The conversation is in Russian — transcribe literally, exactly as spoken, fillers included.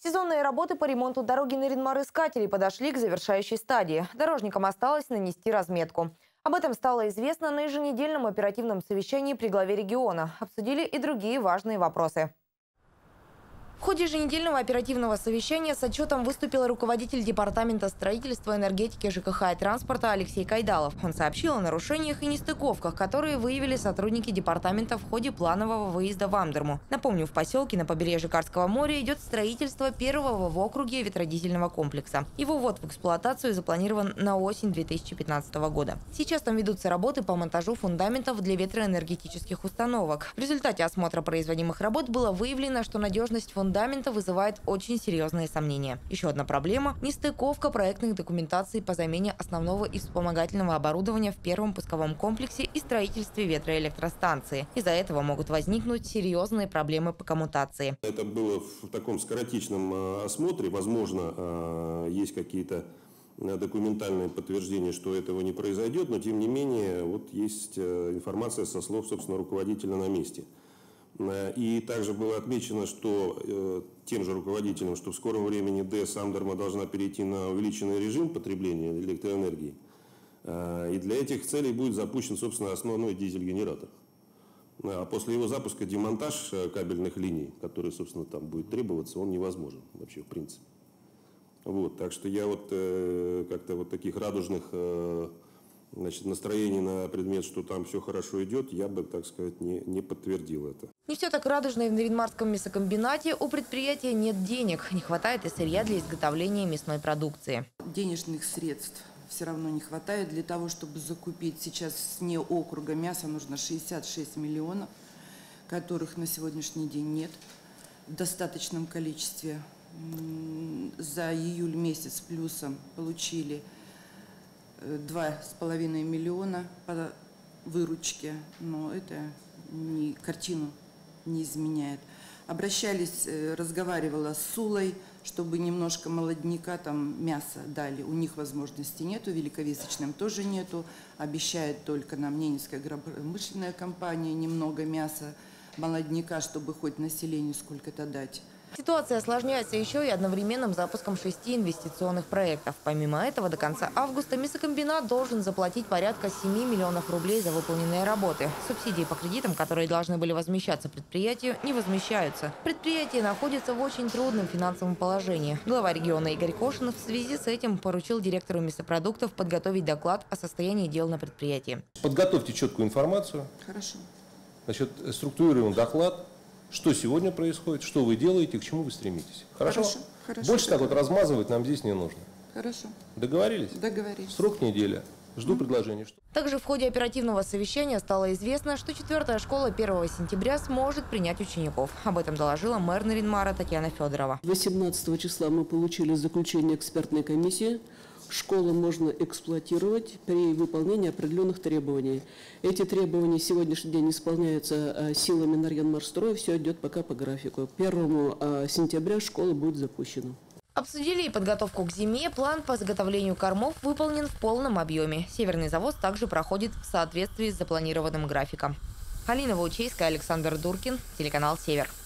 Сезонные работы по ремонту дороги Нарин-Мар-Искатели подошли к завершающей стадии. Дорожникам осталось нанести разметку. Об этом стало известно на еженедельном оперативном совещании при главе региона. Обсудили и другие важные вопросы. В ходе еженедельного оперативного совещания с отчетом выступил руководитель Департамента строительства, энергетики, ЖКХ и транспорта Алексей Кайдалов. Он сообщил о нарушениях и нестыковках, которые выявили сотрудники департамента в ходе планового выезда в Амдерму. Напомню, в поселке на побережье Карского моря идет строительство первого в округе ветродизельного комплекса. Его ввод в эксплуатацию запланирован на осень две тысячи пятнадцатого года. Сейчас там ведутся работы по монтажу фундаментов для ветроэнергетических установок. В результате осмотра производимых работ было выявлено, что надежность фундамента Фундамента вызывает очень серьезные сомнения. Еще одна проблема – нестыковка проектных документаций по замене основного и вспомогательного оборудования в первом пусковом комплексе и строительстве ветроэлектростанции. Из-за этого могут возникнуть серьезные проблемы по коммутации. Это было в таком скоротечном осмотре. Возможно, есть какие-то документальные подтверждения, что этого не произойдет, но тем не менее вот есть информация со слов, собственно, руководителя на месте. И также было отмечено, что э, тем же руководителем, что в скором времени ДЭС Амдерма должна перейти на увеличенный режим потребления электроэнергии. Э, и для этих целей будет запущен, собственно, основной дизель-генератор. А после его запуска демонтаж кабельных линий, который, собственно, там будет требоваться, он невозможен вообще в принципе. Вот, так что я вот э, как-то вот таких радужных э, Значит, настроение на предмет, что там все хорошо идет, я бы, так сказать, не, не подтвердил это. Не все так радужно и в Нарин-Марском мясокомбинате. У предприятия нет денег. Не хватает и сырья для изготовления мясной продукции. Денежных средств все равно не хватает. Для того, чтобы закупить сейчас вне округа мясо, нужно шестьдесят шесть миллионов, которых на сегодняшний день нет в достаточном количестве. За июль месяц плюсом получили два с половиной миллиона по выручке, но это не, картину не изменяет. Обращались, разговаривала с Сулой, чтобы немножко молодняка, там мяса дали. У них возможности нету, Великовисочным тоже нету. Обещает только нам Ненецкая агропромышленная компания немного мяса, молодняка, чтобы хоть населению сколько-то дать. Ситуация осложняется еще и одновременным запуском шести инвестиционных проектов. Помимо этого, до конца августа мясокомбинат должен заплатить порядка семи миллионов рублей за выполненные работы. Субсидии по кредитам, которые должны были возмещаться предприятию, не возмещаются. Предприятие находится в очень трудном финансовом положении. Глава региона Игорь Кошин в связи с этим поручил директору мясопродуктов подготовить доклад о состоянии дел на предприятии. Подготовьте четкую информацию. Хорошо. Значит, структурируем доклад. Что сегодня происходит, что вы делаете, к чему вы стремитесь. Хорошо? Хорошо, хорошо. Больше так вот размазывать нам здесь не нужно. Хорошо. Договорились? Договорились. Срок неделя. Жду mm-hmm. предложений. Также в ходе оперативного совещания стало известно, что четвертая школа первого сентября сможет принять учеников. Об этом доложила мэр Нарин-Мара Татьяна Федорова. восемнадцатого числа мы получили заключение экспертной комиссии. Школу можно эксплуатировать при выполнении определенных требований. Эти требования сегодняшний день исполняются силами Нарьян-Марстроя. Все идет пока по графику. первого сентября школа будет запущена. Обсудили и подготовку к зиме. План по заготовлению кормов выполнен в полном объеме. Северный завоз также проходит в соответствии с запланированным графиком. Алина Ваучейская, Александр Дуркин, телеканал «Север».